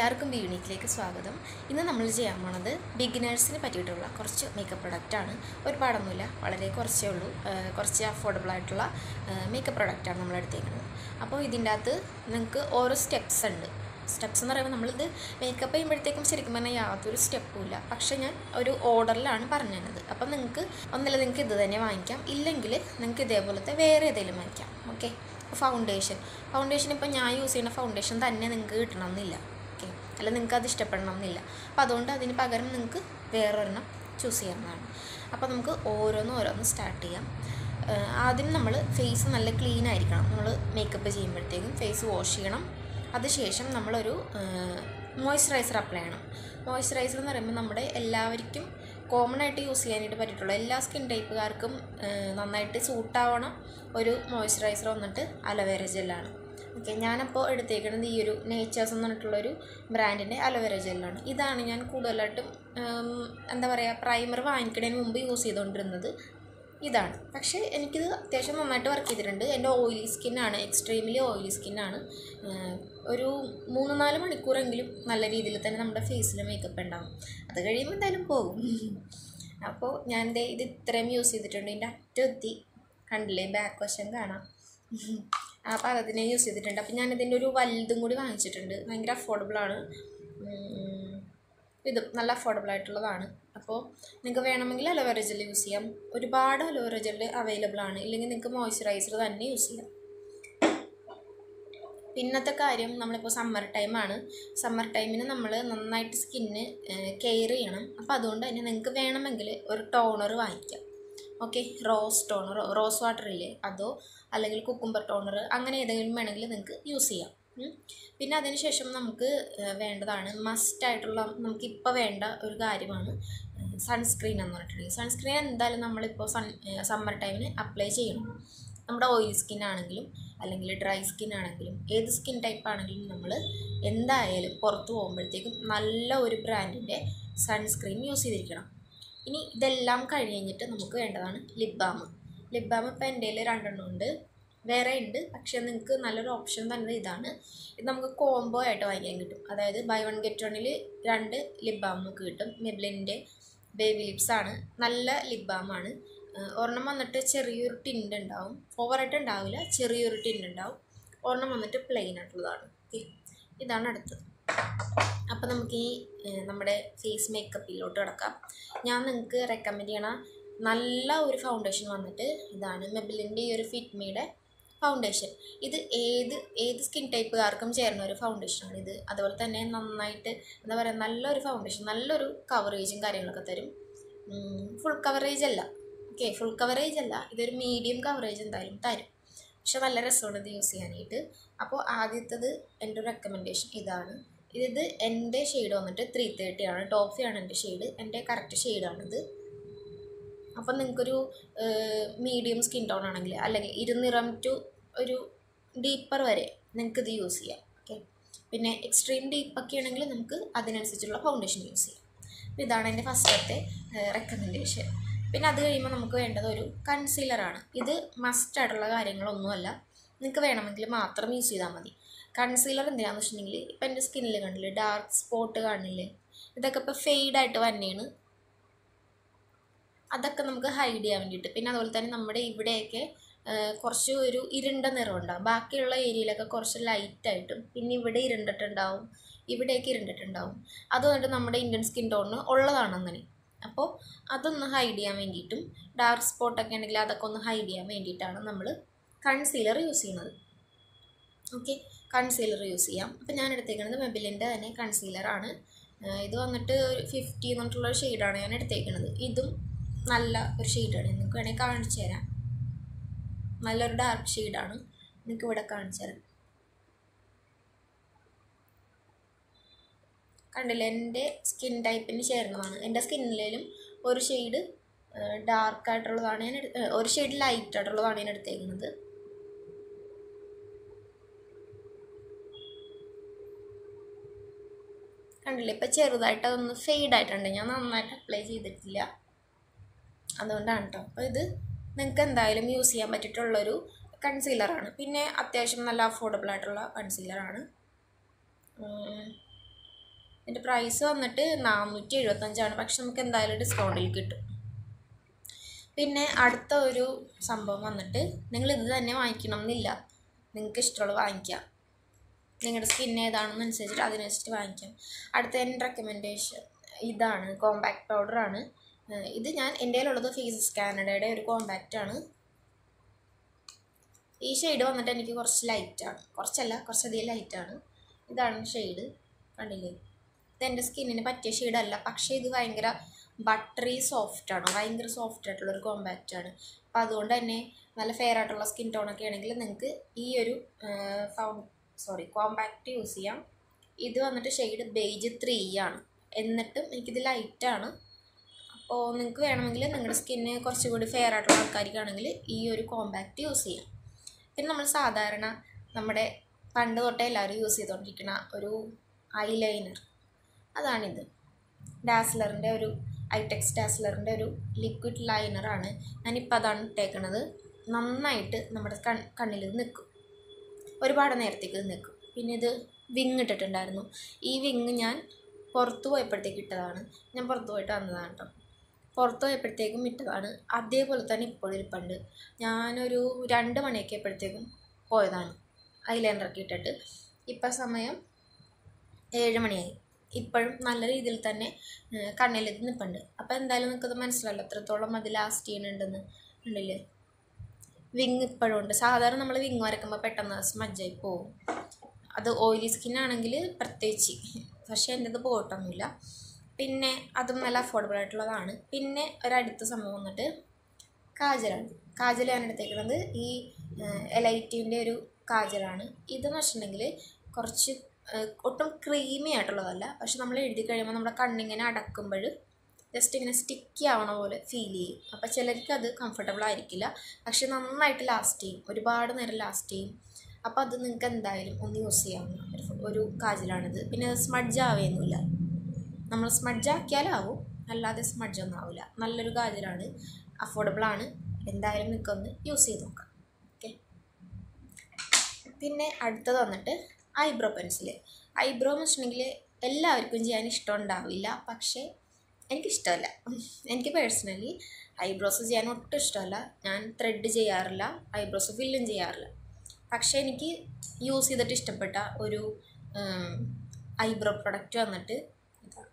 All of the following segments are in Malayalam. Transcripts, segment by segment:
എല്ലാവർക്കും യൂണിക്കിലേക്ക് സ്വാഗതം. ഇന്ന് നമ്മൾ ചെയ്യാൻ പോണത് ബിഗിനേഴ്സിന് പറ്റിയിട്ടുള്ള കുറച്ച് മേക്കപ്പ് പ്രൊഡക്റ്റാണ്. ഒരുപാടൊന്നുമില്ല, വളരെ കുറച്ചേ ഉള്ളൂ. കുറച്ച് അഫോർഡബിൾ ആയിട്ടുള്ള മേക്കപ്പ് പ്രൊഡക്റ്റാണ് നമ്മൾ എടുത്തേക്കുന്നത്. അപ്പോൾ ഇതിൻ്റെ അകത്ത് നിങ്ങൾക്ക് ഓരോ സ്റ്റെപ്സ് ഉണ്ട്. സ്റ്റെപ്സ് എന്ന് പറയുമ്പോൾ നമ്മളിത് മേക്കപ്പ് ചെയ്യുമ്പോഴത്തേക്കും ശരിക്കും പറഞ്ഞാൽ യാതൊരു സ്റ്റെപ്പും ഇല്ല. പക്ഷേ ഞാൻ ഒരു ഓർഡറിലാണ് പറഞ്ഞു തന്നത്. അപ്പം ഒന്നില്ല നിങ്ങൾക്ക് ഇത് തന്നെ വാങ്ങിക്കാം, ഇല്ലെങ്കിൽ നിങ്ങൾക്ക് ഇതേപോലത്തെ വേറെ ഏതെങ്കിലും വാങ്ങിക്കാം. ഓക്കെ. ഫൗണ്ടേഷൻ ഇപ്പോൾ ഞാൻ യൂസ് ചെയ്യുന്ന ഫൗണ്ടേഷൻ തന്നെ നിങ്ങൾക്ക് കിട്ടണമെന്നില്ല. ഓക്കെ, അല്ല നിങ്ങൾക്ക് അത് ഇഷ്ടപ്പെടണം എന്നില്ല. അപ്പോൾ അതുകൊണ്ട് അതിന് പകരം നിങ്ങൾക്ക് വേറൊരെണ്ണം ചൂസ് ചെയ്യാവുന്നതാണ്. അപ്പോൾ നമുക്ക് ഓരോന്ന് സ്റ്റാർട്ട് ചെയ്യാം. ആദ്യം നമ്മൾ ഫേസ് നല്ല ക്ലീൻ ആയിരിക്കണം. നമ്മൾ മേക്കപ്പ് ചെയ്യുമ്പോഴത്തേക്കും ഫേസ് വാഷ് ചെയ്യണം. അതിനുശേഷം നമ്മളൊരു മോയ്സ്ചറൈസർ അപ്ലൈ ചെയ്യണം. മോയ്സ്ചറൈസർ എന്ന് പറയുമ്പോൾ നമ്മുടെ എല്ലാവർക്കും കോമൺ ആയിട്ട് യൂസ് ചെയ്യാനായിട്ട് പറ്റിയിട്ടുള്ള എല്ലാ സ്കിൻ ടൈപ്പുകാർക്കും നന്നായിട്ട് സൂട്ടാവണം ഒരു മോയ്സ്ചറൈസർ വന്നിട്ട് അലോവേര ജെല്ലാണ്. ഓക്കെ, ഞാനപ്പോൾ എടുത്തേക്കുന്നത് ഈ ഒരു നേച്ചേഴ്സ് എന്ന് പറഞ്ഞിട്ടുള്ളൊരു ബ്രാൻഡിൻ്റെ അലോവേര ജെല്ലാണ്. ഇതാണ് ഞാൻ കൂടുതലായിട്ടും പ്രൈമർ വാങ്ങിക്കുന്നതിന് മുമ്പ് യൂസ് ചെയ്തുകൊണ്ടിരുന്നത് ഇതാണ്. പക്ഷേ എനിക്കിത് അത്യാവശ്യം നന്നായിട്ട് വർക്ക് ചെയ്തിട്ടുണ്ട്. എൻ്റെ ഓയിലി സ്കിന്നാണ്, എക്സ്ട്രീംലി ഓയിലി സ്കിന്നാണ്. ഒരു 3-4 മണിക്കൂറെങ്കിലും നല്ല രീതിയിൽ തന്നെ നമ്മുടെ ഫേസിൽ മേക്കപ്പ് ഉണ്ടാകും. അത് കഴിയുമ്പോൾ എന്തായാലും പോകും. അപ്പോൾ ഞാൻ ഇത് ഇത്രയും യൂസ് ചെയ്തിട്ടുണ്ട്. ഇതിൻ്റെ അറ്റെത്തി കണ്ടില്ലേ, ബാക്ക് വശം കാണാം. ആ പാകത്തിനെ യൂസ് ചെയ്തിട്ടുണ്ട്. അപ്പോൾ ഞാനിതിൻ്റെ ഒരു വലുതും കൂടി വാങ്ങിച്ചിട്ടുണ്ട്. ഭയങ്കര അഫോർഡബിളാണ്. ഇതും നല്ല അഫോർഡബിൾ ആയിട്ടുള്ളതാണ്. അപ്പോൾ നിങ്ങൾക്ക് വേണമെങ്കിൽ അലോവേര ജെൽ യൂസ് ചെയ്യാം. ഒരുപാട് അലോവേര ജെൽ അവൈലബിൾ ആണ്. ഇല്ലെങ്കിൽ നിങ്ങൾക്ക് മോയ്സ്ചറൈസർ തന്നെ യൂസ് ചെയ്യാം. പിന്നത്തെ കാര്യം, നമ്മളിപ്പോൾ സമ്മർ ടൈമിന് നമ്മൾ നന്നായിട്ട് സ്കിന്ന് കെയർ ചെയ്യണം. അപ്പോൾ അതുകൊണ്ട് തന്നെ നിങ്ങൾക്ക് വേണമെങ്കിൽ ഒരു ടോണർ വാങ്ങിക്കാം. ഓക്കെ, റോസ് വാട്ടർ ഇല്ലേ, അതോ അല്ലെങ്കിൽ കുക്കുംബർ ടോണർ, അങ്ങനെ ഏതെങ്കിലും വേണമെങ്കിൽ നിങ്ങൾക്ക് യൂസ് ചെയ്യാം. പിന്നെ അതിനുശേഷം നമുക്ക് വേണ്ടതാണ്, മസ്റ്റായിട്ടുള്ള നമുക്കിപ്പോൾ വേണ്ട ഒരു കാര്യമാണ് സൺസ്ക്രീൻ എന്ന് പറഞ്ഞിട്ടുണ്ടെങ്കിൽ. സൺസ്ക്രീൻ എന്തായാലും നമ്മളിപ്പോൾ സമ്മർ ടൈമിന് അപ്ലൈ ചെയ്യണം. നമ്മുടെ ഓയിലി സ്കിൻ ആണെങ്കിലും അല്ലെങ്കിൽ ഡ്രൈ സ്കിൻ ആണെങ്കിലും ഏത് സ്കിൻ ടൈപ്പ് ആണെങ്കിലും നമ്മൾ എന്തായാലും പുറത്ത് പോകുമ്പോഴത്തേക്കും നല്ല ഒരു ബ്രാൻഡിൻ്റെ സൺസ്ക്രീൻ യൂസ് ചെയ്തിരിക്കണം. ഇനി ഇതെല്ലാം കഴിഞ്ഞിട്ട് നമുക്ക് വേണ്ടതാണ് ലിപ് ബാം. ഇപ്പോൾ എൻ്റെ കയ്യിൽ 2 ഉണ്ട്, വേറെ ഉണ്ട്. പക്ഷേ നിങ്ങൾക്ക് നല്ലൊരു ഓപ്ഷൻ തന്നെ ഇതാണ്. ഇത് നമുക്ക് കോംബോ ആയിട്ട് വാങ്ങിക്കാൻ കിട്ടും. അതായത് ബൈ 1 get 1 2 ലിപ് ബാം നമുക്ക് കിട്ടും. മെബ്ലിൻ്റെ ബേബി ലിപ്സ് ആണ്. നല്ല ലിപ് ബാമാണ്. ഒരെണ്ണം വന്നിട്ട് ചെറിയൊരു ടിൻ്റ് ഉണ്ടാവും, ഓവറായിട്ട് ഉണ്ടാവില്ല, ചെറിയൊരു ടിൻ്റ് ഉണ്ടാവും. ഒരെണ്ണം വന്നിട്ട് പ്ലെയിൻ ആയിട്ടുള്ളതാണ്. ഓക്കെ, ഇതാണ് അടുത്തത്. അപ്പോൾ നമുക്ക് ഈ നമ്മുടെ ഫേസ് മേക്കപ്പിലോട്ട് കിടക്കാം. ഞാൻ നിങ്ങൾക്ക് റെക്കമെൻഡ് ചെയ്യണ നല്ല ഒരു ഫൗണ്ടേഷൻ വന്നിട്ട് ഇതാണ്, മെബ്ലിൻ്റെ ഈ ഒരു ഫിറ്റ്മിയുടെ ഫൗണ്ടേഷൻ. ഇത് ഏത് സ്കിൻ ടൈപ്പുകാർക്കും ചേർന്ന ഒരു ഫൗണ്ടേഷനാണ് ഇത്. അതുപോലെ തന്നെ നന്നായിട്ട് നല്ലൊരു ഫൗണ്ടേഷൻ, നല്ലൊരു കവറേജും കാര്യങ്ങളൊക്കെ തരും. ഫുൾ കവറേജ് അല്ല, ഇതൊരു മീഡിയം കവറേജ് എന്തായാലും തരും. പക്ഷെ നല്ല രസമാണ് ഇത് യൂസ് ചെയ്യാനായിട്ട്. അപ്പോൾ ആദ്യത്തത് എൻ്റെ ഒരു റെക്കമെൻഡേഷൻ ഇതാണ്. ഇത് എൻ്റെ ഷെയ്ഡ് വന്നിട്ട് 330 ആണ്. ടോഫിയാണ് എൻ്റെ ഷെയ്ഡ്, എൻ്റെ കറക്റ്റ് ഷെയ്ഡാണിത്. അപ്പം നിങ്ങൾക്കൊരു മീഡിയം സ്കിൻ ടോൺ ആണെങ്കിൽ, അല്ലെങ്കിൽ ഇരുനിറം ടു ഒരു ഡീപ്പർ വരെ നിങ്ങൾക്കിത് യൂസ് ചെയ്യാം. ഓക്കെ, പിന്നെ എക്സ്ട്രീം ഡീപ്പൊക്കെ ആണെങ്കിൽ നമുക്ക് അതിനനുസരിച്ചുള്ള ഫൗണ്ടേഷൻ യൂസ് ചെയ്യാം. അപ്പോൾ ഇതാണ് എൻ്റെ ഫസ്റ്റത്തെ റെക്കമെൻഡേഷൻ. പിന്നെ അത് കഴിയുമ്പോൾ നമുക്ക് വേണ്ടത് ഒരു കൺസീലറാണ്. ഇത് മസ്റ്റായിട്ടുള്ള കാര്യങ്ങളൊന്നുമല്ല, നിങ്ങൾക്ക് വേണമെങ്കിൽ മാത്രം യൂസ് ചെയ്താൽ മതി. കൺസീലർ എന്തിനാണെന്ന് വെച്ചിട്ടുണ്ടെങ്കിൽ, ഇപ്പം എൻ്റെ സ്കിന്നിൽ കണ്ടില്ലേ ഡാർക്ക് സ്പോട്ട് കാണില്ലേ, ഇതൊക്കെ ഇപ്പോൾ ഫെയ്ഡായിട്ട് തന്നെയാണ്. അതൊക്കെ നമുക്ക് ഹൈഡ് ചെയ്യാൻ വേണ്ടിയിട്ട്. പിന്നെ അതുപോലെ തന്നെ നമ്മുടെ ഇവിടെയൊക്കെ കുറച്ച് ഒരു ഇരുണ്ട നിറമുണ്ടാകും. ബാക്കിയുള്ള ഏരിയയിലൊക്കെ കുറച്ച് ലൈറ്റായിട്ടും, പിന്നെ ഇവിടെ ഇരുണ്ടിട്ടുണ്ടാവും, ഇവിടെയൊക്കെ ഇരുണ്ടിട്ടുണ്ടാവും. അതുകൊണ്ട് നമ്മുടെ ഇന്ത്യൻ സ്കിൻ ടോണിന് ഉള്ളതാണ് അങ്ങനെ. അപ്പോൾ അതൊന്ന് ഹൈഡ് ചെയ്യാൻ വേണ്ടിയിട്ടും, ഡാർക്ക് സ്പോട്ടൊക്കെ ഉണ്ടെങ്കിൽ അതൊക്കെ ഒന്ന് ഹൈഡ് ചെയ്യാൻ വേണ്ടിയിട്ടാണ് നമ്മൾ കൺസീലർ യൂസ് ചെയ്യുന്നത്. ഓക്കെ, കൺസീലർ യൂസ് ചെയ്യാം. അപ്പോൾ ഞാൻ എടുത്തേക്കുന്നത് മെബിലിൻ്റെ തന്നെ കൺസീലറാണ്. ഇത് വന്നിട്ട് ഒരു 50 എന്ന് പറഞ്ഞിട്ടുള്ളൊരു ഷെയ്ഡാണ് ഞാൻ എടുത്തേക്കുന്നത്. ഇതും നല്ല ഒരു ഷെയ്ഡാണ്, നിങ്ങൾക്ക് വേണമെങ്കിൽ കാണിച്ചു തരാം. നല്ലൊരു ഡാർക്ക് ഷെയ്ഡാണ്, നിങ്ങൾക്ക് ഇവിടെ കാണിച്ചു തരാം. കണ്ടില്ല, എൻ്റെ സ്കിൻ ടൈപ്പിന് ചേർന്നതാണ്. എൻ്റെ സ്കിന്നിലും ഒരു ഷെയ്ഡ് ഡാർക്കായിട്ടുള്ളതാണ് ഒരു ഷെയ്ഡ് ലൈറ്റായിട്ടുള്ളതാണ് ഞാൻ എടുത്തേക്കുന്നത്. കണ്ടില്ലേ, ഇപ്പം ചെറുതായിട്ട് അതൊന്ന് ഫെയ്ഡായിട്ടുണ്ട്. ഞാൻ നന്നായിട്ട് അപ്ലൈ ചെയ്തിട്ടില്ല, അതുകൊണ്ടാണ് കേട്ടോ. അപ്പോൾ ഇത് നിങ്ങൾക്ക് എന്തായാലും യൂസ് ചെയ്യാൻ പറ്റിയിട്ടുള്ളൊരു കൺസീലറാണ്. പിന്നെ അത്യാവശ്യം നല്ല അഫോർഡബിൾ ആയിട്ടുള്ള കൺസീലറാണ്. ഇതിൻ്റെ പ്രൈസ് വന്നിട്ട് 475 പക്ഷെ നമുക്ക് എന്തായാലും ഡിസ്കൗണ്ടിൽ കിട്ടും. പിന്നെ അടുത്ത ഒരു സംഭവം വന്നിട്ട് നിങ്ങൾ ഇത് തന്നെ വാങ്ങിക്കണം എന്നില്ല, നിങ്ങൾക്ക് ഇഷ്ടമുള്ളത് വാങ്ങിക്കാം. നിങ്ങളുടെ സ്കിൻ ഏതാണെന്ന് അനുസരിച്ചിട്ട് അതിനനുസരിച്ച് വാങ്ങിക്കാം. അടുത്ത എൻ്റെ റെക്കമെൻഡേഷൻ ഇതാണ്, കോമ്പാക്ട് പൗഡറാണ്. ഇത് ഞാൻ എൻ്റെ കയ്യിലുള്ളത് ഫേസസ് കാനഡയുടെ ഒരു കോമ്പാക്റ്റാണ്. ഈ ഷെയ്ഡ് വന്നിട്ട് എനിക്ക് കുറച്ച് ലൈറ്റാണ്, കുറച്ചധികം ലൈറ്റാണ്. ഇതാണ് ഷെയ്ഡ്, കണ്ടില്ലേ? ഇതെൻ്റെ സ്കിന്നിന് പറ്റിയ ഷെയ്ഡല്ല, പക്ഷേ ഇത് ഭയങ്കര ബട്ടറി സോഫ്റ്റാണ്, ഭയങ്കര സോഫ്റ്റ് ആയിട്ടുള്ളൊരു കോമ്പാക്റ്റാണ്. അപ്പോൾ അതുകൊണ്ട് തന്നെ നല്ല ഫെയർ ആയിട്ടുള്ള സ്കിൻ ടോണൊക്കെ ആണെങ്കിൽ നിങ്ങൾക്ക് ഈ ഒരു കോമ്പാക്റ്റ് യൂസ് ചെയ്യാം. ഇത് വന്നിട്ട് ഷെയ്ഡ് ബേജ് 3 ആണ്. എന്നിട്ടും എനിക്കിത് ലൈറ്റാണ്. അപ്പോൾ നിങ്ങൾക്ക് വേണമെങ്കിൽ നിങ്ങളുടെ സ്കിന്ന് കുറച്ചുകൂടി ഫെയർ ആയിട്ടുള്ള ആൾക്കാർക്കാണെങ്കിൽ ഈ ഒരു കോമ്പാക്റ്റ് യൂസ് ചെയ്യാം. പിന്നെ നമ്മൾ സാധാരണ നമ്മുടെ പണ്ട് തൊട്ടേ എല്ലാവരും യൂസ് ചെയ്തുകൊണ്ടിരിക്കുന്ന ഒരു ഐലൈനർ, അതാണിത്. ഡാസ്ലറിൻ്റെ ഒരു ഐടെക്സ് ഡാസ്ലറിൻ്റെ ഒരു ലിക്വിഡ് ലൈനറാണ്. ഞാനിപ്പോൾ അതാണ് ഇട്ടേക്കണത്. നന്നായിട്ട് നമ്മുടെ കണ്ണിൽ നിൽക്കും, ഒരുപാട് നേരത്തേക്ക് നിൽക്കും. പിന്നെ ഇത് വിങ് ഇട്ടിട്ടുണ്ടായിരുന്നു. ഈ വിങ് ഞാൻ പുറത്ത് പോയപ്പോഴത്തേക്ക് ഇട്ടതാണ്. ഞാൻ പുറത്ത് പോയിട്ട് വന്നതാണ് കേട്ടോ. പുറത്ത് പോയപ്പോഴത്തേക്കും ഇട്ടതാണ്. അതേപോലെ തന്നെ ഇപ്പോഴും ഇരിപ്പുണ്ട്. ഞാനൊരു 2 മണിയൊക്കെ ആയപ്പോഴത്തേക്കും പോയതാണ് ഐലൈനറൊക്കെ ഇട്ടിട്ട്. ഇപ്പം സമയം 7 മണിയായി. ഇപ്പോഴും നല്ല രീതിയിൽ തന്നെ കണ്ണിലേക്ക് നിൽപ്പുണ്ട്. അപ്പോൾ എന്തായാലും നിങ്ങൾക്കത് മനസ്സിലല്ലോ എത്രത്തോളം അത് ലാസ്റ്റ് ചെയ്യുന്നുണ്ടെന്ന്. ഉണ്ടല്ലേ? വിങ് ഇപ്പോഴും ഉണ്ട്. സാധാരണ നമ്മൾ വിങ് വരയ്ക്കുമ്പോൾ പെട്ടെന്ന് സ്മജ്ജായി പോകും. അത് ഓയിലി സ്കിന്നാണെങ്കിൽ പ്രത്യേകിച്ച്, പക്ഷേ എൻ്റെ ഇത് പോയിട്ടൊന്നുമില്ല. പിന്നെ അതും നല്ല അഫോർഡബിൾ ആയിട്ടുള്ളതാണ്. പിന്നെ ഒരടുത്ത സംഭവം വന്നിട്ട് കാജലാണ്. കാജൽ ഞാൻ എടുത്തേക്കുന്നത് ഈ എലൈറ്റിൻ്റെ ഒരു കാജലാണ്. ഇതെന്ന് വെച്ചിട്ടുണ്ടെങ്കിൽ കുറച്ച് ഒട്ടും ക്രീമി ആയിട്ടുള്ളതല്ല, പക്ഷെ നമ്മൾ എഴുതി കഴിയുമ്പോൾ നമ്മുടെ കണ്ണിങ്ങനെ അടക്കുമ്പോൾ ജസ്റ്റ് ഇങ്ങനെ സ്റ്റിക്കി ആവണ പോലെ ഫീൽ ചെയ്യും. അപ്പോൾ ചിലർക്ക് അത് കംഫർട്ടബിൾ ആയിരിക്കില്ല, പക്ഷെ നന്നായിട്ട് ലാസ്റ്റ് ചെയ്യും, ഒരുപാട് നേരം ലാസ്റ്റ് ചെയ്യും. അപ്പോൾ അത് നിങ്ങൾക്ക് എന്തായാലും ഒന്ന് യൂസ് ചെയ്യാവുന്ന ഒരു കാജലാണിത്. പിന്നെ സ്മഡ്ജ് ആവുകയൊന്നുമില്ല. നമ്മൾ സ്മഡ്ജ് ആക്കിയാലാവും, അല്ലാതെ സ്മഡ്ജൊന്നും ആവില്ല. നല്ലൊരു കാജലാണ്, അഫോർഡബിളാണ്. എന്തായാലും നിങ്ങൾക്കൊന്ന് യൂസ് ചെയ്ത് നോക്കാം. ഓക്കെ. പിന്നെ അടുത്തത് വന്നിട്ട് ഐബ്രോ പെൻസിൽ. ഐബ്രോ എന്ന് വെച്ചിട്ടുണ്ടെങ്കിൽ എല്ലാവർക്കും ചെയ്യാൻ ഇഷ്ടം ഉണ്ടാവില്ല, പക്ഷേ എനിക്കിഷ്ടമല്ല. എനിക്ക് പേഴ്സണലി ഐബ്രോസ് ചെയ്യാൻ ഒട്ടും ഇഷ്ടമല്ല. ഞാൻ ത്രെഡ് ചെയ്യാറില്ല, ഐബ്രോസ് ഫില്ലും ചെയ്യാറില്ല. പക്ഷേ എനിക്ക് യൂസ് ചെയ്തിട്ട് ഇഷ്ടപ്പെട്ട ഒരു ഐബ്രോ പ്രൊഡക്റ്റ് വന്നിട്ട് ഇതാണ്.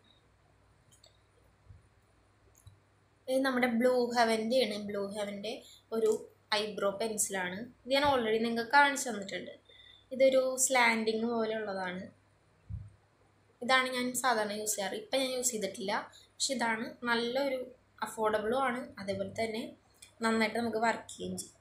ഇത് നമ്മുടെ ബ്ലൂ ഹെവൻ്റെയാണ്. ബ്ലൂ ഹെവൻ്റെ ഒരു ഐബ്രോ പെൻസിലാണ്. ഇത് ഞാൻ ഓൾറെഡി നിങ്ങൾക്ക് കാണിച്ചു തന്നിട്ടുണ്ട്. ഇതൊരു സ്ലാൻഡിങ് പോലെയുള്ളതാണ്. ഇതാണ് ഞാൻ സാധാരണ യൂസ് ചെയ്യാറ്. ഇപ്പം ഞാൻ യൂസ് ചെയ്തിട്ടില്ല, പക്ഷെ ഇതാണ് നല്ലൊരു അഫോർഡബിളും ആണ്. അതേപോലെ തന്നെ നന്നായിട്ട് നമുക്ക് വർക്ക് ചെയ്യുകയും ചെയ്യും.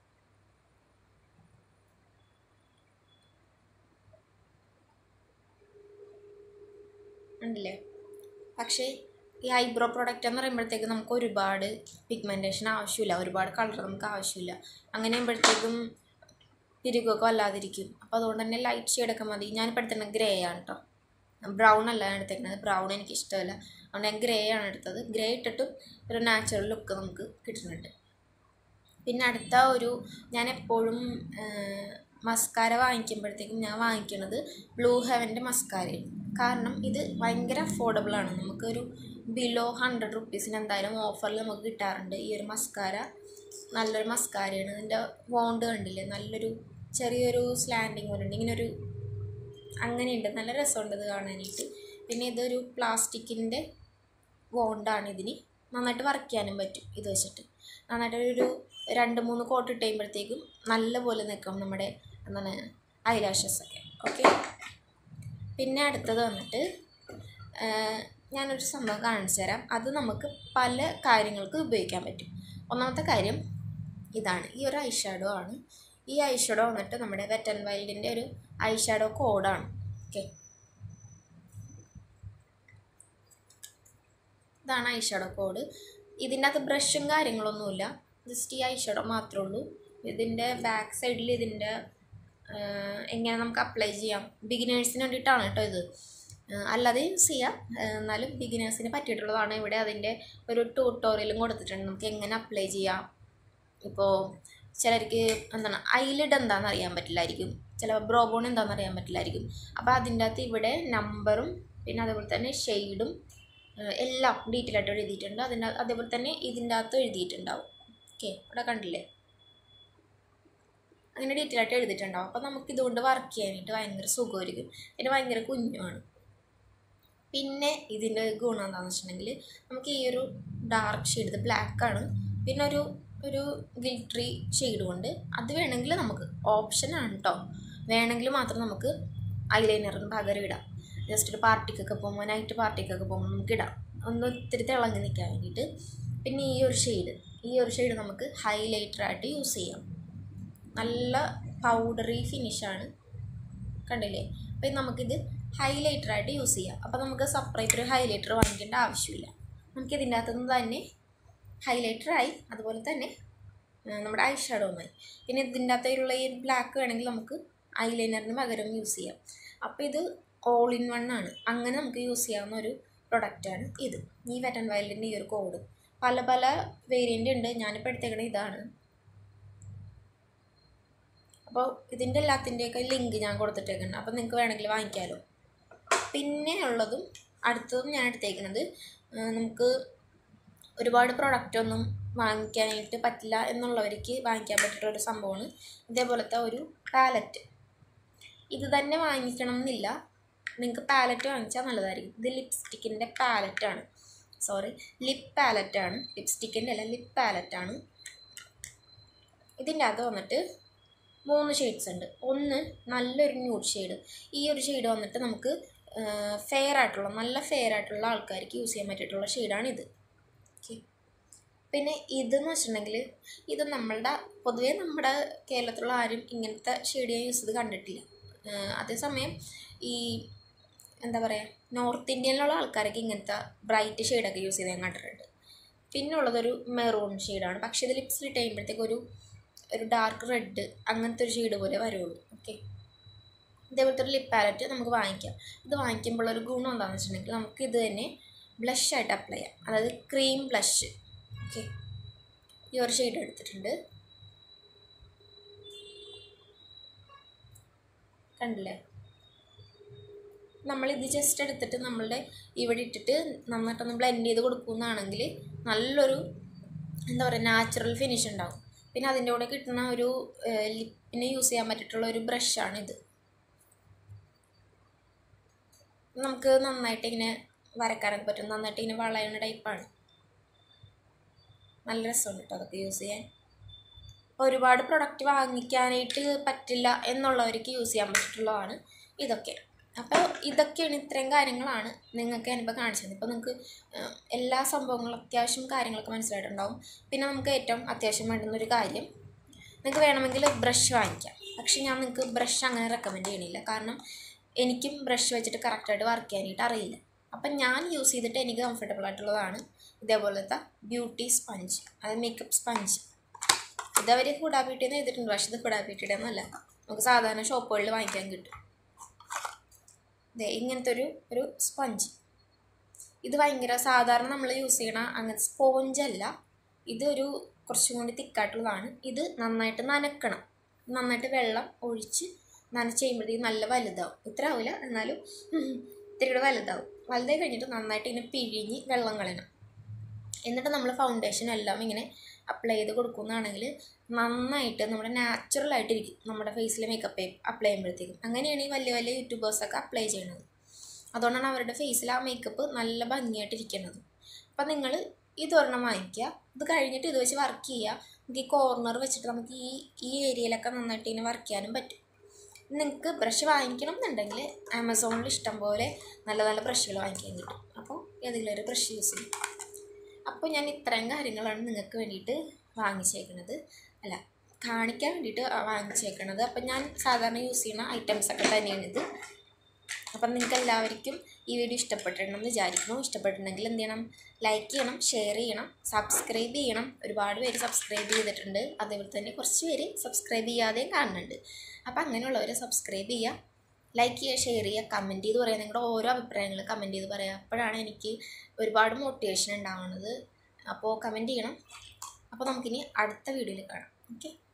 ഉണ്ടല്ലേ? പക്ഷേ ഈ ഐബ്രോ പ്രൊഡക്റ്റ് എന്ന് പറയുമ്പോഴത്തേക്കും നമുക്ക് ഒരുപാട് പിഗ്മെൻറ്റേഷൻ ആവശ്യമില്ല, ഒരുപാട് കളർ നമുക്ക് ആവശ്യമില്ല. അങ്ങനെ ആകുമ്പോഴത്തേക്കും പിരികൊക്കെ വല്ലാതിരിക്കും. അപ്പോൾ അതുകൊണ്ട് തന്നെ ലൈറ്റ് ഷെയ്ഡൊക്കെ മതി. ഞാനിപ്പോൾ എടുത്തിരുന്നത് ഗ്രേ ആണ് കേട്ടോ, ബ്രൗൺ അല്ല ഞാൻ എടുത്തിരുന്നത്. ബ്രൗൺ എനിക്ക് ഇഷ്ടമല്ല, അതുകൊണ്ട് ഞാൻ ഗ്രേ ആണ് എടുത്തത്. ഗ്രേ ഇട്ടിട്ടും ഒരു നാച്ചുറൽ ലുക്ക് നമുക്ക് കിട്ടുന്നുണ്ട്. പിന്നെ അടുത്ത ഒരു ഞാൻ എപ്പോഴും മസ്കാര വാങ്ങിക്കുമ്പോഴത്തേക്കും ഞാൻ വാങ്ങിക്കുന്നത് ബ്ലൂ ഹെവൻ്റെ മസ്കാരയാണ്. കാരണം ഇത് ഭയങ്കര അഫോർഡബിളാണ്. നമുക്കൊരു ബിലോ 100 റുപ്പീസിന് എന്തായാലും ഓഫറിൽ നമുക്ക് കിട്ടാറുണ്ട്. ഈ ഒരു മസ്കാര നല്ലൊരു മസ്കാരയാണ്. ഇതിൻ്റെ വോണ്ട് കണ്ടില്ലേ, നല്ലൊരു ചെറിയൊരു സ്ലാൻഡിങ് പോലെ ഉണ്ട്, ഇങ്ങനൊരു അങ്ങനെയുണ്ട്. നല്ല രസമുണ്ട് ഇത് കാണാനായിട്ട്. പിന്നെ ഇതൊരു പ്ലാസ്റ്റിക്കിൻ്റെ വോണ്ടാണ്. ഇതിന് നന്നായിട്ട് വർക്ക് ചെയ്യാനും പറ്റും. ഇത് വെച്ചിട്ട് നന്നായിട്ടൊരു 2-3 കോട്ട് ഇട്ട് കഴിയുമ്പോഴത്തേക്കും നല്ലപോലെ നിൽക്കും നമ്മുടെ എന്താണ് ഐലാഷസൊക്കെ. ഓക്കെ. പിന്നെ അടുത്തത് വന്നിട്ട് ഞാനൊരു സംഭവം കാണിച്ചു തരാം. അത് നമുക്ക് പല കാര്യങ്ങൾക്ക് ഉപയോഗിക്കാൻ പറ്റും. ഒന്നാമത്തെ കാര്യം ഇതാണ്, ഈ ഒരു ഐ ഷാഡോ ആണ്. ഈ ഐ ഷാഡോ വന്നിട്ട് നമ്മുടെ വെറ്റ് ആൻഡ് വൈൽഡിൻ്റെ ഒരു ഐ ഷാഡോ കോഡാണ്. ഓക്കെ, ഇതാണ് ഐ ഷാഡോ കോഡ്. ഇതിൻ്റെ അകത്ത് ബ്രഷും കാര്യങ്ങളൊന്നുമില്ല, ജസ്റ്റ് ഈ ഐ ഷാഡോ മാത്രമേ ഉള്ളൂ. ഇതിൻ്റെ ബാക്ക് സൈഡിൽ ഇതിൻ്റെ എങ്ങനെ നമുക്ക് അപ്ലൈ ചെയ്യാം, ബിഗിനേഴ്സിന് വേണ്ടിയിട്ടാണ് കേട്ടോ ഇത്. അല്ലാതെ യൂസ് ചെയ്യാം, എന്നാലും ബിഗിനേഴ്സിന് പറ്റിയിട്ടുള്ളതാണ്. ഇവിടെ അതിൻ്റെ ഒരു ട്യൂട്ടോറിയലും കൊടുത്തിട്ടുണ്ട്, നമുക്ക് എങ്ങനെ അപ്ലൈ ചെയ്യാം. ഇപ്പോൾ ചിലർക്ക് എന്താണ് ഐലിഡ് എന്താണെന്ന് അറിയാൻ പറ്റില്ലായിരിക്കും, ചില ബ്രോബോൺ എന്താണെന്ന് അറിയാൻ പറ്റില്ലായിരിക്കും. അപ്പോൾ അതിൻ്റെ അകത്ത് ഇവിടെ നമ്പറും പിന്നെ അതേപോലെ തന്നെ ഷെയ്ഡും എല്ലാം ഡീറ്റെയിൽ ആയിട്ട് എഴുതിയിട്ടുണ്ട്. അതേപോലെ തന്നെ ഇതിൻ്റെ അകത്ത് എഴുതിയിട്ടുണ്ടാവും. ഓക്കെ, ഇവിടെ കണ്ടില്ലേ, അങ്ങനെ ഡീറ്റെയിൽ ആയിട്ട് എഴുതിയിട്ടുണ്ടാവും. അപ്പോൾ നമുക്ക് ഇതുകൊണ്ട് വർക്ക് ചെയ്യാനായിട്ട് ഭയങ്കര സുഖമായിരിക്കും. പിന്നെ ഭയങ്കര കുഞ്ഞുമാണ്. പിന്നെ ഇതിൻ്റെ ഗുണം എന്താണെന്ന് വെച്ചിട്ടുണ്ടെങ്കിൽ നമുക്ക് ഈ ഒരു ഡാർക്ക് ഷെയ്ഡ്, ഇത് ബ്ലാക്കാണ്, പിന്നെ ഒരു ഗിൽട്രി ഷെയ്ഡും ഉണ്ട്. അത് വേണമെങ്കിൽ നമുക്ക് ഓപ്ഷനാണ് കേട്ടോ, വേണമെങ്കിൽ മാത്രം നമുക്ക് ഐലൈനറിന് പകരം ഇടാം. ജസ്റ്റ് ഒരു പാർട്ടിക്കൊക്കെ പോകുമ്പോൾ, നൈറ്റ് പാർട്ടിക്കൊക്കെ പോകുമ്പോൾ നമുക്ക് ഇടാം, ഒന്ന് ഒത്തിരി തിളങ്ങി നിൽക്കാൻ വേണ്ടിയിട്ട്. പിന്നെ ഈ ഒരു ഷെയ്ഡ് നമുക്ക് ഹൈലൈറ്ററായിട്ട് യൂസ് ചെയ്യാം. നല്ല പൗഡറി ഫിനിഷാണ്, കണ്ടില്ലേ. അപ്പം നമുക്കിത് ഹൈലൈറ്ററായിട്ട് യൂസ് ചെയ്യാം. അപ്പോൾ നമുക്ക് സെപ്പറേറ്റ് ഒരു ഹൈലൈറ്റർ വാങ്ങിക്കേണ്ട ആവശ്യമില്ല. നമുക്കിതിൻ്റെ അകത്തുനിന്ന് തന്നെ ഹൈലൈറ്ററായി, അതുപോലെ തന്നെ നമ്മുടെ ഐ ഷാഡോവുമായി. പിന്നെ ഇതിൻ്റെ അകത്തുള്ള ഈ ബ്ലാക്ക് വേണമെങ്കിൽ നമുക്ക് ഐലൈനറിന് പകരം യൂസ് ചെയ്യാം. അപ്പോൾ ഇത് ഓൾ ഇൻ വൺ ആണ്. അങ്ങനെ നമുക്ക് യൂസ് ചെയ്യാവുന്ന ഒരു പ്രൊഡക്റ്റാണ് ഇത്. ഈ വെറ്റ് ആൻഡ് വൈൽഡിൻ്റെ ഈ ഒരു കോഡ് പല പല വേരിയൻ്റ് ഉണ്ട്. ഞാനിപ്പോൾ എടുത്തേക്കണത് ഇതാണ്. അപ്പോൾ ഇതിൻ്റെ എല്ലാത്തിൻ്റെയൊക്കെ ലിങ്ക് ഞാൻ കൊടുത്തിട്ടേക്കണം. അപ്പോൾ നിങ്ങൾക്ക് വേണമെങ്കിൽ വാങ്ങിക്കാമല്ലോ. പിന്നെ ഉള്ളതും അടുത്തതും ഞാൻ എടുത്തേക്കുന്നത്, നമുക്ക് ഒരുപാട് പ്രൊഡക്റ്റൊന്നും വാങ്ങിക്കാനായിട്ട് പറ്റില്ല എന്നുള്ളവർക്ക് വാങ്ങിക്കാൻ പറ്റിയിട്ടുള്ളൊരു സംഭവമാണ് ഇതേപോലത്തെ ഒരു പാലറ്റ്. ഇത് തന്നെ വാങ്ങിക്കണം എന്നില്ല, നിങ്ങൾക്ക് പാലറ്റ് വാങ്ങിച്ചാൽ നല്ലതായിരിക്കും. ഇത് ലിപ്സ്റ്റിക്കിൻ്റെ പാലറ്റാണ്, ലിപ്പ് പാലറ്റാണ്, ലിപ്സ്റ്റിക്കിൻ്റെ അല്ല, ലിപ്പ് പാലറ്റാണ്. ഇതിൻ്റെ അകത്ത് വന്നിട്ട് 3 ഷെയ്ഡ്സ് ഉണ്ട്. ഒന്ന് നല്ലൊരു ന്യൂഡ് ഷെയ്ഡ്. ഈ ഒരു ഷെയ്ഡ് വന്നിട്ട് നമുക്ക് നല്ല ഫെയർ ആയിട്ടുള്ള ആൾക്കാർക്ക് യൂസ് ചെയ്യാൻ പറ്റിയിട്ടുള്ള ഷെയ്ഡാണിത്. ഓക്കെ, പിന്നെ ഇതെന്ന് വെച്ചിട്ടുണ്ടെങ്കിൽ ഇത് പൊതുവേ നമ്മുടെ കേരളത്തിലുള്ള ആരും ഇങ്ങനത്തെ ഷെയ്ഡ് യൂസ് ചെയ്ത് കണ്ടിട്ടില്ല. അതേസമയം ഈ എന്താ പറയുക, നോർത്ത് ഇന്ത്യയിലുള്ള ആൾക്കാരൊക്കെ ഇങ്ങനത്തെ ബ്രൈറ്റ് ഷെയ്ഡൊക്കെ യൂസ് ചെയ്ത് ഞാൻ കണ്ടിട്ടുണ്ട്. പിന്നെ ഉള്ളതൊരു മെറൂൺ ഷെയ്ഡാണ്. പക്ഷേ ഇത് ലിപ്സിലിട്ട് കഴിയുമ്പോഴത്തേക്ക് ഒരു ഡാർക്ക് റെഡ് അങ്ങനത്തെ ഒരു ഷെയ്ഡ് പോലെ വരുള്ളൂ. ഓക്കെ, ഇതേപോലത്തെ ഒരു ലിപ്പ് പാലറ്റ് നമുക്ക് വാങ്ങിക്കാം. ഇത് വാങ്ങിക്കുമ്പോൾ ഒരു ഗുണം എന്താണെന്ന് വെച്ചിട്ടുണ്ടെങ്കിൽ നമുക്ക് ഇത് തന്നെ ബ്ലഷായിട്ട് അപ്ലൈ ചെയ്യാം, അതായത് ക്രീം ബ്ലഷ്. ഓക്കെ, ഈ ഒരു ഷെയ്ഡ് എടുത്തിട്ടുണ്ട്, കണ്ടില്ലേ. നമ്മളിത് ജസ്റ്റ് എടുത്തിട്ട് നമ്മളുടെ ഇവിടെ ഇട്ടിട്ട് നന്നായിട്ടൊന്ന് ബ്ലെൻഡ് ചെയ്ത് കൊടുക്കുന്നതാണെങ്കിൽ നല്ലൊരു എന്താ പറയുക, നാച്ചുറൽ ഫിനിഷ് ഉണ്ടാവും. പിന്നെ അതിൻ്റെ കൂടെ കിട്ടുന്ന ഒരു ലിപ്പിന് യൂസ് ചെയ്യാൻ പറ്റിയിട്ടുള്ള ഒരു ബ്രഷാണിത്. നമുക്ക് നന്നായിട്ട് ഇങ്ങനെ വരക്കാനൊക്കെ പറ്റും, നന്നായിട്ട് ഇങ്ങനെ വളയുന്ന ടൈപ്പാണ്. നല്ല രസമുണ്ട് കേട്ടോ അതൊക്കെ യൂസ് ചെയ്യാൻ. ഒരുപാട് പ്രൊഡക്റ്റ് വാങ്ങിക്കാനായിട്ട് പറ്റില്ല എന്നുള്ളവർക്ക് യൂസ് ചെയ്യാൻ പറ്റിയിട്ടുള്ളതാണ് ഇതൊക്കെ. അപ്പോൾ ഇതൊക്കെയാണ്, ഇത്രയും കാര്യങ്ങളാണ് നിങ്ങൾക്ക് ഞാനിപ്പോൾ കാണിച്ചത്. ഇപ്പോൾ നിങ്ങൾക്ക് എല്ലാ സംഭവങ്ങളും അത്യാവശ്യം കാര്യങ്ങളൊക്കെ മനസ്സിലായിട്ടുണ്ടാവും. പിന്നെ നമുക്ക് ഏറ്റവും അത്യാവശ്യം വേണ്ടുന്നൊരു കാര്യം, നിങ്ങൾക്ക് വേണമെങ്കിൽ ബ്രഷ് വാങ്ങിക്കാം. പക്ഷേ ഞാൻ നിങ്ങൾക്ക് ബ്രഷ് അങ്ങനെ റെക്കമെൻഡ് ചെയ്യണില്ല, കാരണം എനിക്കും ബ്രഷ് വെച്ചിട്ട് കറക്റ്റായിട്ട് വർക്ക് ചെയ്യാനായിട്ട് അറിയില്ല. അപ്പം ഞാൻ യൂസ് ചെയ്തിട്ട് എനിക്ക് കംഫർട്ടബിൾ ആയിട്ടുള്ളതാണ് ഇതേപോലത്തെ ബ്യൂട്ടി സ്പഞ്ച്, അതായത് മേക്കപ്പ് സ്പഞ്ച്. ഇതവർ ഹുഡ ബ്യൂട്ടിന്ന് എഴുതിയിട്ടുണ്ട്, പക്ഷേ ഇത് ഹുഡ ബ്യൂട്ടിയുടെ ഒന്നുമല്ല, നമുക്ക് സാധാരണ ഷോപ്പുകളിൽ വാങ്ങിക്കാൻ കിട്ടും. ഇങ്ങനത്തെ ഒരു സ്പഞ്ച്. ഇത് ഭയങ്കര സാധാരണ നമ്മൾ യൂസ് ചെയ്യണ അങ്ങനത്തെ സ്പോഞ്ചല്ല, ഇതൊരു കുറച്ചും കൂടി തിക്കായിട്ടുള്ളതാണ്. ഇത് നന്നായിട്ട് നനക്കണം, നന്നായിട്ട് വെള്ളം ഒഴിച്ച് നനച്ച് കഴിയുമ്പോഴത്തേക്കും നല്ല വലുതാവും. ഇത്ര ആവില്ല, എന്നാലും ഇത്തിരി കൂടെ വലുതായി കഴിഞ്ഞിട്ട് നന്നായിട്ട് ഇങ്ങനെ പിഴിഞ്ഞ് വെള്ളം കളയണം. എന്നിട്ട് നമ്മൾ ഫൗണ്ടേഷൻ എല്ലാം ഇങ്ങനെ അപ്ലൈ ചെയ്ത് കൊടുക്കുന്നതാണെങ്കിൽ നന്നായിട്ട് നമ്മുടെ നാച്ചുറലായിട്ടിരിക്കും നമ്മുടെ ഫേസിൽ മേക്കപ്പ് അപ്ലൈ ചെയ്യുമ്പോഴത്തേക്കും. അങ്ങനെയാണ് ഈ വലിയ വലിയ യൂട്യൂബേഴ്സൊക്കെ അപ്ലൈ ചെയ്യണത്. അതുകൊണ്ടാണ് അവരുടെ ഫേസിൽ ആ മേക്കപ്പ് നല്ല ഭംഗിയായിട്ടിരിക്കുന്നത്. അപ്പം നിങ്ങൾ ഇതൊരെണ്ണം വാങ്ങിക്കുക, ഇത് കഴിഞ്ഞിട്ട് ഇത് വെച്ച് വർക്ക് ചെയ്യുക. നമുക്ക് ഈ കോർണർ വെച്ചിട്ട് നമുക്ക് ഈ ഏരിയയിലൊക്കെ നന്നായിട്ട് ഇങ്ങനെ വർക്ക് ചെയ്യാനും പറ്റും. നിങ്ങൾക്ക് ബ്രഷ് വാങ്ങിക്കണം എന്നുണ്ടെങ്കിൽ ആമസോണിൽ ഇഷ്ടം പോലെ നല്ല നല്ല ബ്രഷുകൾ വാങ്ങിക്കാൻ കിട്ടും. അപ്പോൾ ഏതെങ്കിലും ഒരു ബ്രഷ് യൂസ് ചെയ്യും. അപ്പോൾ ഞാൻ ഇത്രയും കാര്യങ്ങളാണ് നിങ്ങൾക്ക് വേണ്ടിയിട്ട് കാണിക്കാൻ വേണ്ടിയിട്ട് വാങ്ങിച്ചേക്കണത്. അപ്പം ഞാൻ സാധാരണ യൂസ് ചെയ്യുന്ന ഐറ്റംസൊക്കെ തന്നെയാണിത്. അപ്പം നിങ്ങൾക്ക് എല്ലാവർക്കും ഈ വീഡിയോ ഇഷ്ടപ്പെട്ടിട്ടുണ്ടെന്ന് വിചാരിക്കുന്നു. ഇഷ്ടപ്പെട്ടിട്ടുണ്ടെങ്കിൽ എന്ത് ചെയ്യണം, ലൈക്ക് ചെയ്യണം, ഷെയർ ചെയ്യണം, സബ്സ്ക്രൈബ് ചെയ്യണം. ഒരുപാട് പേര് സബ്സ്ക്രൈബ് ചെയ്തിട്ടുണ്ട്, അതേപോലെ തന്നെ കുറച്ച് പേര് സബ്സ്ക്രൈബ് ചെയ്യാതെയും കാണുന്നുണ്ട്. അപ്പം അങ്ങനെയുള്ളവർ സബ്സ്ക്രൈബ് ചെയ്യുക, ലൈക്ക് ചെയ്യുക, ഷെയർ ചെയ്യുക, കമൻറ്റ് ചെയ്ത് പറയുക. നിങ്ങളുടെ ഓരോ അഭിപ്രായങ്ങൾ കമൻറ്റ് ചെയ്ത് പറയുക. അപ്പോഴാണ് എനിക്ക് ഒരുപാട് മോട്ടിവേഷൻ ഉണ്ടാവുന്നത്. അപ്പോൾ കമൻറ്റ് ചെയ്യണം. അപ്പോൾ നമുക്കിനി അടുത്ത വീഡിയോയിൽ കാണാം. ഓക്കെ.